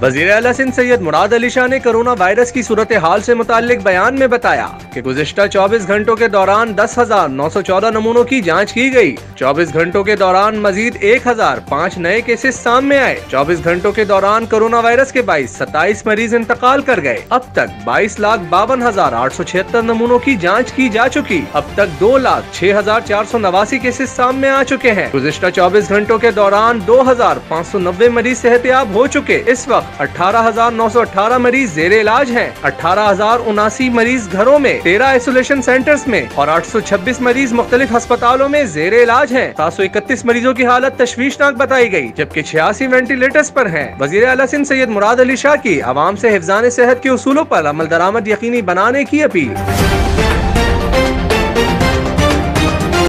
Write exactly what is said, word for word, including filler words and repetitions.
वज़ीर आला सिंध सैयद मुराद अली शाह ने कोरोना वायरस की सूरत हाल से मुताल्लिक बयान में बताया कि गुज़िश्ता चौबीस घंटों के दौरान दस हजार नौ सौ चौदह नमूनों की जांच की गई। चौबीस घंटों के दौरान मजीद एक हजार पाँच नए केसेस सामने आए। चौबीस घंटों के दौरान कोरोना वायरस के बाईस सत्ताईस मरीज इंतकाल कर गए। अब तक बाईस लाख बावन हजार आठ सौ छिहत्तर नमूनों की जाँच की जा चुकी। अब तक दो लाख छह हजार चार सौ नवासी केसेस सामने आ चुके हैं। गुज़िश्ता चौबीस घंटों के दौरान दो हजार पाँच सौ नब्बे मरीज सेहतयाब हो चुके। इस वक्त अठारह हजार नौ सौ अठारह मरीज जेर इलाज हैं। अठारह हजार उनासी मरीज घरों में, तेरह आइसोलेशन सेंटर्स में और आठ सौ छब्बीस मरीज मुख्तलिफ अस्पतालों में जेर इलाज हैं। सात सौ इकतीस मरीजों की हालत तशवीशनाक बताई गई, जबकि छियासी वेंटिलेटर्स पर हैं। वज़ीर आला सिंध सैयद मुराद अली शाह की आवाम से हिफ्ज़ान सेहत के उसूलों पर अमल दरामद यकीनी बनाने की अपील।